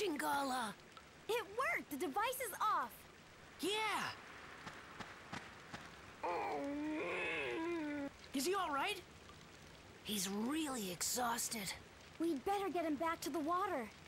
Shingala! It worked! The device is off! Yeah! Is he alright? He's really exhausted. We'd better get him back to the water.